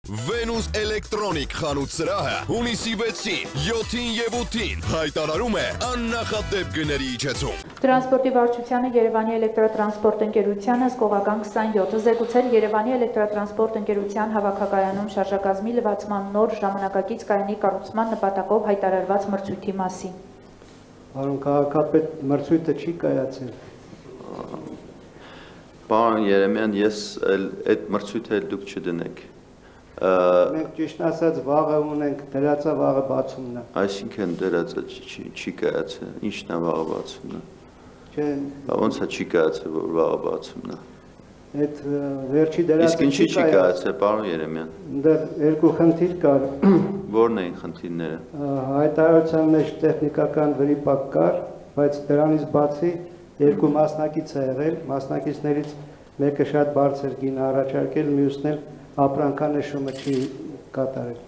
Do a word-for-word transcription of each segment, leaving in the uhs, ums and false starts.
Venus Electronic խանութ սրահը հունիսի վեցին, յոթին և ութին հայտարարում է աննախադեպ գների իջեցում։ Տրանսպորտի վարչությանը Երևանի էլեկտրատրանսպորտ ընկերությանը զգողական քսանյոթ զեկուցել Երևանի էլեկտրատրանսպորտ ընկերության հավաքակայանում շարժակազմի լվացման նոր ժամանակակից կայանի կառուցման նպատակով հայտարարված մրցույթի մասին։ Պարոն քաղաքապետ, մրցույթը չի կայացել։ Պարոն Երեմյան, ես այդ մրցույթը դուք չդնեք։ Մենք ճիշտ ասած վաղը ունենք, դրածա վաղը բացումն է։ Այսինքն դրածա չի կայացել, ինչն է վաղը բացումն է։ Չէ։ Ոնց է չի կայացել, որ վաղը բացումն է։ Այդ վերջի դրածը Իսկ ինչի չի կայացել, պարոն Երեմյան։ Դեռ երկու խնդիր կար։ Որն էին խնդիրները։ Հայտարարության մեջ տեխնիկական վրիպակ կար, բայց դրանից բացի երկու մասնակից է եղել, մասնակիցներից մեկը շատ բարձր գին առաջարկել, մյուսն էլ ապրանքանշումը չի կատարել։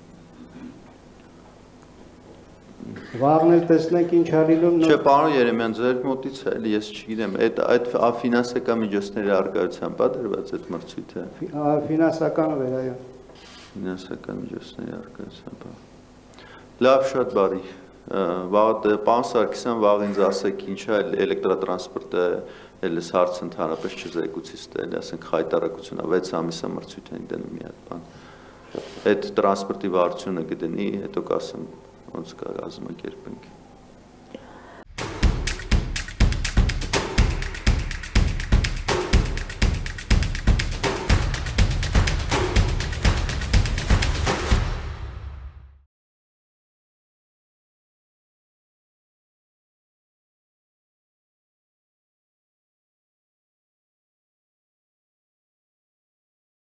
Վաղն էլ տեսնենք ինչ արիլում։ Չէ, պարոն Երեմյան, ձեր մոտից է, ես չգիտեմ, այդ ֆինանսական միջոցների առկայությամբ է դրված այդ մրցույթը։ Ֆինանսականով էր, այո։ Ֆինանսական միջոցների առկայությամբ։ Լավ, շատ բարի։ Պարոն Սարգսյան, վաղ ինձ ասեք, ինչ է էլեկտրատրանսպորտը Էլս հարց ընդհանրապես չզեկուցից տել, ասենք հայտարարությունը վեց ամիսա մրցույթ ենք դնում մի հատ բան։ Այդ տրանսպորտի վարչությունը կդնի, հետո կասեմ ոնց կազմակերպենք։